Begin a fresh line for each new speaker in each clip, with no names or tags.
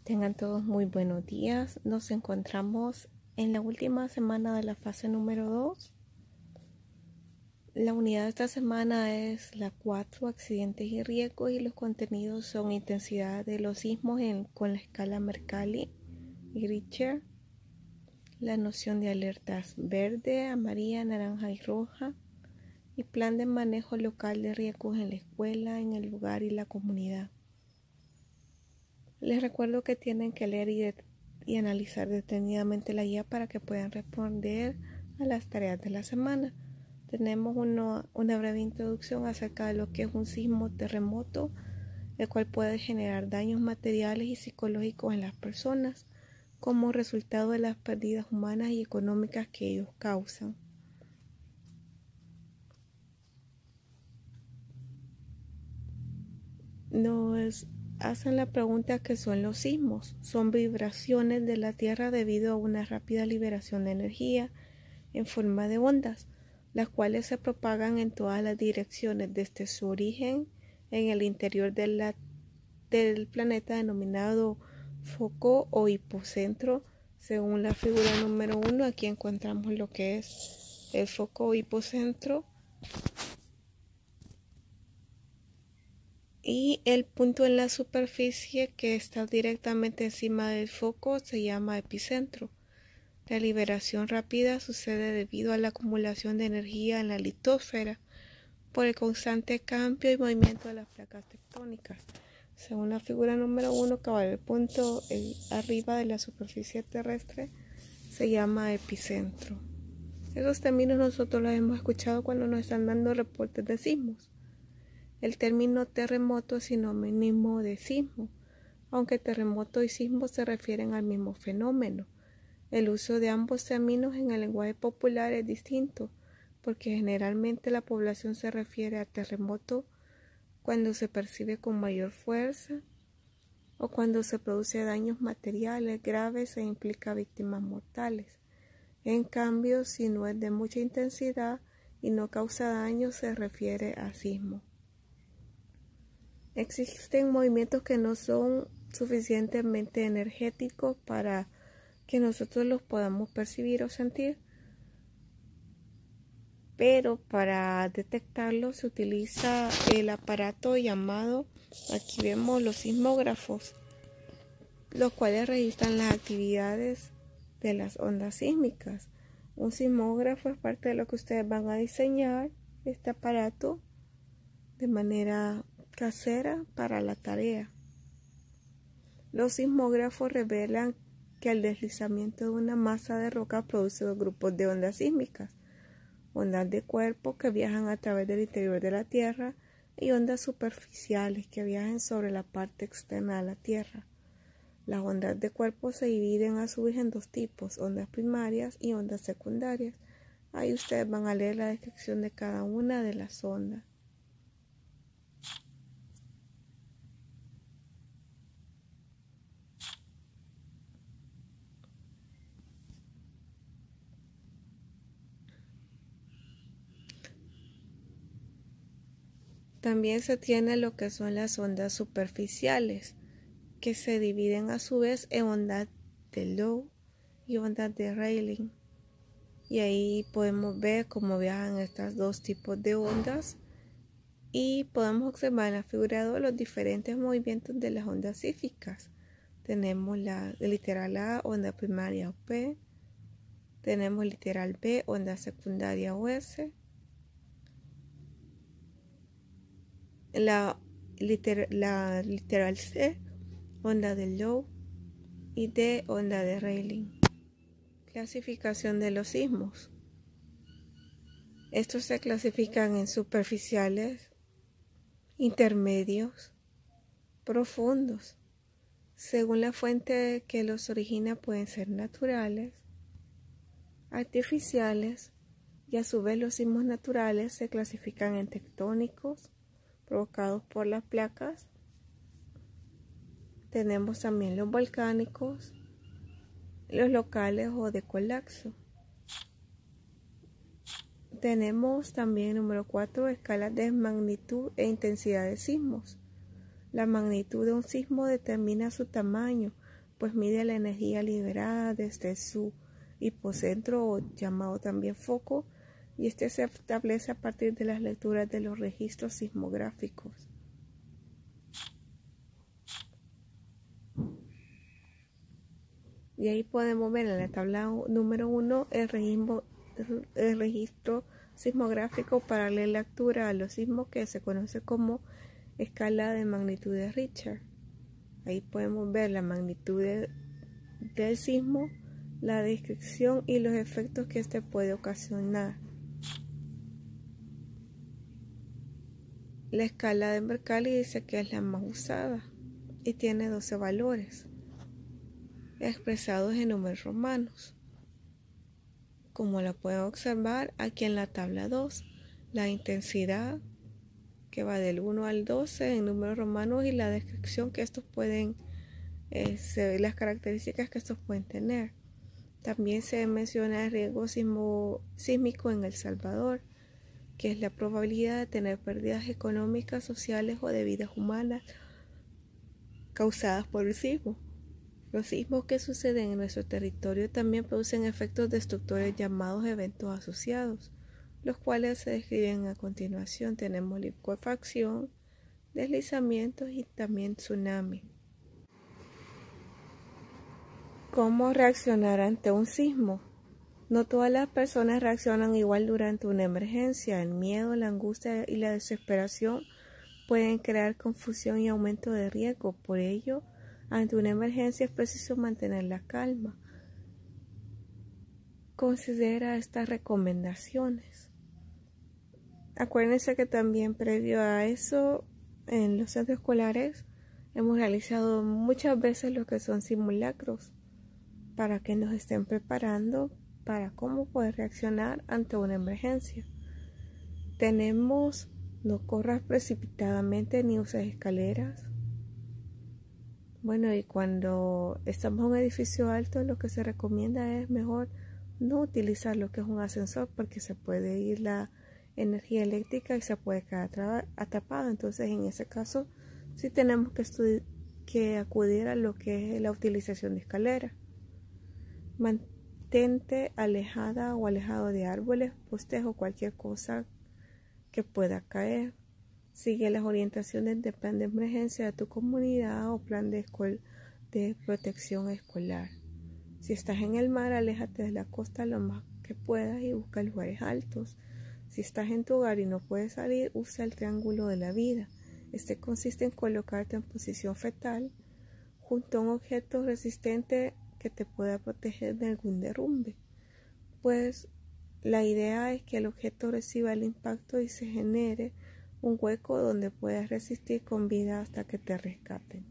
Tengan todos muy buenos días. Nos encontramos en la última semana de la fase número 2. La unidad de esta semana es la 4, accidentes y riesgos, y los contenidos son intensidad de los sismos con la escala Mercalli y Richter, la noción de alertas verde, amarilla, naranja y roja, y plan de manejo local de riesgos en la escuela, en el lugar y la comunidad. Les recuerdo que tienen que leer y analizar detenidamente la guía para que puedan responder a las tareas de la semana. Tenemos una breve introducción acerca de lo que es un sismo terremoto, el cual puede generar daños materiales y psicológicos en las personas como resultado de las pérdidas humanas y económicas que ellos causan. Nos hacen la pregunta: ¿qué son los sismos? Son vibraciones de la Tierra debido a una rápida liberación de energía en forma de ondas, las cuales se propagan en todas las direcciones desde su origen en el interior del planeta, denominado foco o hipocentro. Según la figura número 1, aquí encontramos lo que es el foco o hipocentro. Y el punto en la superficie que está directamente encima del foco se llama epicentro. La liberación rápida sucede debido a la acumulación de energía en la litosfera por el constante cambio y movimiento de las placas tectónicas. Según la figura número 1, el punto arriba de la superficie terrestre se llama epicentro. Esos términos nosotros los hemos escuchado cuando nos están dando reportes de sismos. El término terremoto es sinónimo de sismo, aunque terremoto y sismo se refieren al mismo fenómeno. El uso de ambos términos en el lenguaje popular es distinto, porque generalmente la población se refiere a terremoto cuando se percibe con mayor fuerza o cuando se produce daños materiales graves e implica víctimas mortales. En cambio, si no es de mucha intensidad y no causa daño, se refiere a sismo. Existen movimientos que no son suficientemente energéticos para que nosotros los podamos percibir o sentir, pero para detectarlos se utiliza el aparato llamado, aquí vemos los sismógrafos, los cuales registran las actividades de las ondas sísmicas. Un sismógrafo es parte de lo que ustedes van a diseñar, este aparato, de manera casera para la tarea. Los sismógrafos revelan que el deslizamiento de una masa de roca produce dos grupos de ondas sísmicas: ondas de cuerpo que viajan a través del interior de la Tierra y ondas superficiales que viajan sobre la parte externa de la Tierra. Las ondas de cuerpo se dividen a su vez en dos tipos: ondas primarias y ondas secundarias. Ahí ustedes van a leer la descripción de cada una de las ondas. También se tiene lo que son las ondas superficiales, que se dividen a su vez en ondas de Low y ondas de Rayleigh. Y ahí podemos ver cómo viajan estos dos tipos de ondas y podemos observar en la figura 2 los diferentes movimientos de las ondas sísmicas. Tenemos la literal A, onda primaria o P. Tenemos literal B, onda secundaria o S. La literal C, onda de Low, y D, onda de Rayleigh. Clasificación de los sismos. Estos se clasifican en superficiales, intermedios, profundos. Según la fuente que los origina, pueden ser naturales, artificiales, y a su vez los sismos naturales se clasifican en tectónicos, provocados por las placas. Tenemos también los volcánicos, los locales o de colapso. Tenemos también, número 4, escalas de magnitud e intensidad de sismos. La magnitud de un sismo determina su tamaño, pues mide la energía liberada desde su hipocentro, o llamado también foco, y este se establece a partir de las lecturas de los registros sismográficos. Y ahí podemos ver en la tabla número 1 el registro sismográfico para la lectura a los sismos, que se conoce como escala de magnitud de Richter. Ahí podemos ver la magnitud del sismo, la descripción y los efectos que este puede ocasionar. La escala de Mercalli dice que es la más usada y tiene 12 valores expresados en números romanos. Como la pueden observar aquí en la tabla 2, la intensidad que va del 1 al 12 en números romanos y la descripción que estos pueden, las características que estos pueden tener. También se menciona el riesgo sísmico en El Salvador, que es la probabilidad de tener pérdidas económicas, sociales o de vidas humanas causadas por el sismo. Los sismos que suceden en nuestro territorio también producen efectos destructores llamados eventos asociados, los cuales se describen a continuación. Tenemos licuefacción, deslizamientos y también tsunami. ¿Cómo reaccionar ante un sismo? No todas las personas reaccionan igual durante una emergencia. El miedo, la angustia y la desesperación pueden crear confusión y aumento de riesgo. Por ello, ante una emergencia es preciso mantener la calma. Considera estas recomendaciones. Acuérdense que también previo a eso, en los centros escolares, hemos realizado muchas veces lo que son simulacros para que nos estén preparando para cómo poder reaccionar ante una emergencia. Tenemos: no corras precipitadamente ni uses escaleras. Bueno, y cuando estamos en un edificio alto, lo que se recomienda es mejor no utilizar lo que es un ascensor, porque se puede ir la energía eléctrica y se puede quedar atrapado. Entonces, en ese caso, sí tenemos que acudir a lo que es la utilización de escaleras. Mantente alejada o alejado de árboles, postes o cualquier cosa que pueda caer. Sigue las orientaciones de plan de emergencia de tu comunidad o plan de protección escolar. Si estás en el mar, aléjate de la costa lo más que puedas y busca lugares altos. Si estás en tu hogar y no puedes salir, usa el triángulo de la vida. Este consiste en colocarte en posición fetal junto a un objeto resistente que te pueda proteger de algún derrumbe. Pues la idea es que el objeto reciba el impacto y se genere un hueco donde puedas resistir con vida hasta que te rescaten.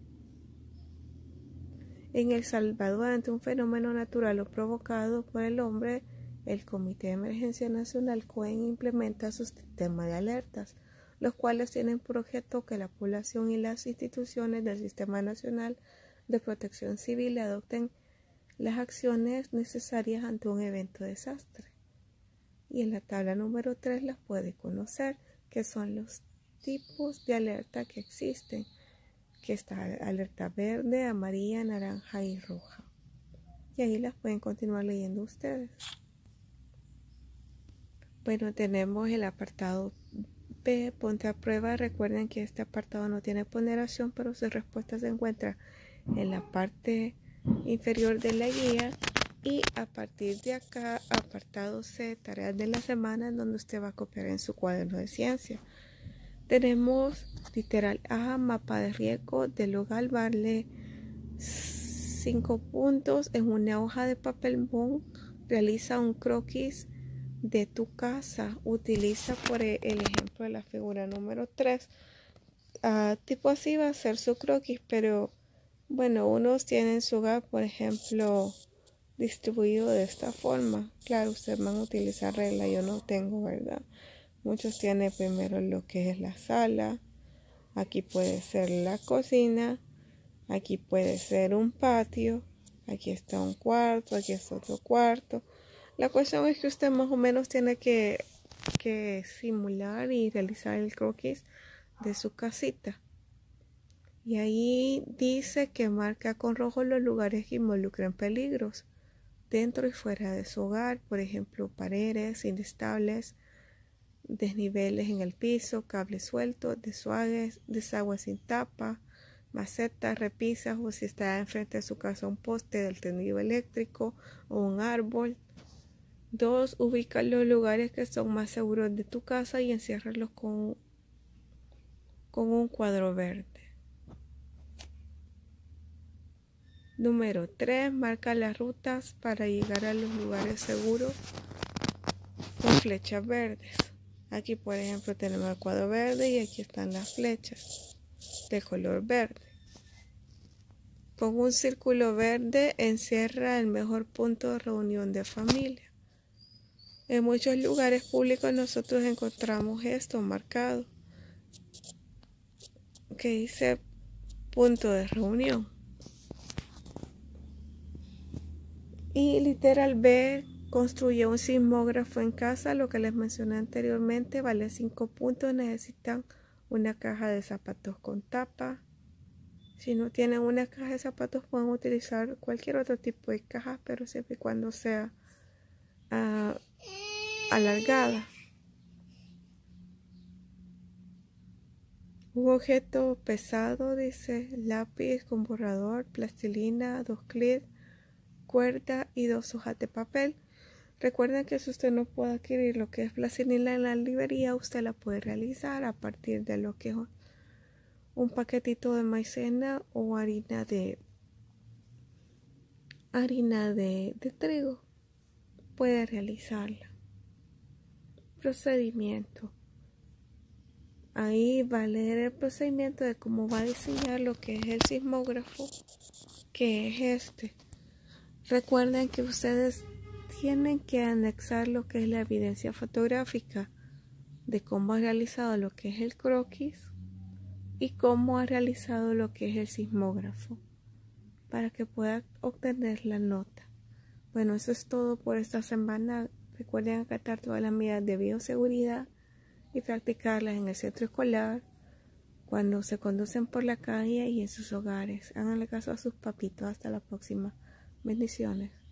En El Salvador, ante un fenómeno natural o provocado por el hombre, el Comité de Emergencia Nacional COEN implementa su sistema de alertas, los cuales tienen por objeto que la población y las instituciones del Sistema Nacional de Protección Civil adopten las acciones necesarias ante un evento de desastre. Y en la tabla número 3 las puede conocer, que son los tipos de alerta que existen, que está alerta verde, amarilla, naranja y roja. Y ahí las pueden continuar leyendo ustedes. Bueno, tenemos el apartado B, ponte a prueba. Recuerden que este apartado no tiene ponderación, pero su respuesta se encuentra en la parte inferior de la guía. Y a partir de acá, apartado C, tareas de la semana, en donde usted va a copiar en su cuaderno de ciencia. Tenemos literal A, mapa de riesgo del hogar, vale 5 puntos. En una hoja de papel bond, realiza un croquis de tu casa. Utiliza por el ejemplo de la figura número 3. Tipo así va a ser su croquis, pero bueno, unos tienen su hogar, por ejemplo, distribuido de esta forma. Claro, ustedes van a utilizar regla, yo no tengo, ¿verdad? Muchos tienen primero lo que es la sala, aquí puede ser la cocina, aquí puede ser un patio, aquí está un cuarto, aquí está otro cuarto. La cuestión es que usted más o menos tiene que simular y realizar el croquis de su casita. Y ahí dice que marca con rojo los lugares que involucran peligros dentro y fuera de su hogar, por ejemplo, paredes inestables, desniveles en el piso, cables sueltos, desagües sin tapa, macetas, repisas, o si está enfrente de su casa un poste del tendido eléctrico o un árbol. 2. Ubica los lugares que son más seguros de tu casa y enciérralos con un cuadro verde. Número 3. Marca las rutas para llegar a los lugares seguros con flechas verdes. Aquí, por ejemplo, tenemos el cuadro verde y aquí están las flechas de color verde. Con un círculo verde encierra el mejor punto de reunión de familia. En muchos lugares públicos nosotros encontramos esto marcado, que dice punto de reunión. Y literal B, construye un sismógrafo en casa. Lo que les mencioné anteriormente vale 5 puntos. Necesitan una caja de zapatos con tapa. Si no tienen una caja de zapatos pueden utilizar cualquier otro tipo de caja, pero siempre y cuando sea alargada. Un objeto pesado, dice lápiz con borrador, plastilina, 2 clips, cuerda y 2 hojas de papel. Recuerden que si usted no puede adquirir lo que es plastilina en la librería, usted la puede realizar a partir de lo que es un paquetito de maicena o harina de trigo. Puede realizarla. Procedimiento. Ahí va a leer el procedimiento de cómo va a diseñar lo que es el sismógrafo, que es este. Recuerden que ustedes tienen que anexar lo que es la evidencia fotográfica de cómo ha realizado lo que es el croquis y cómo ha realizado lo que es el sismógrafo para que pueda obtener la nota. Bueno, eso es todo por esta semana. Recuerden acatar todas las medidas de bioseguridad y practicarlas en el centro escolar, cuando se conducen por la calle y en sus hogares. Háganle caso a sus papitos. Hasta la próxima. Bendiciones.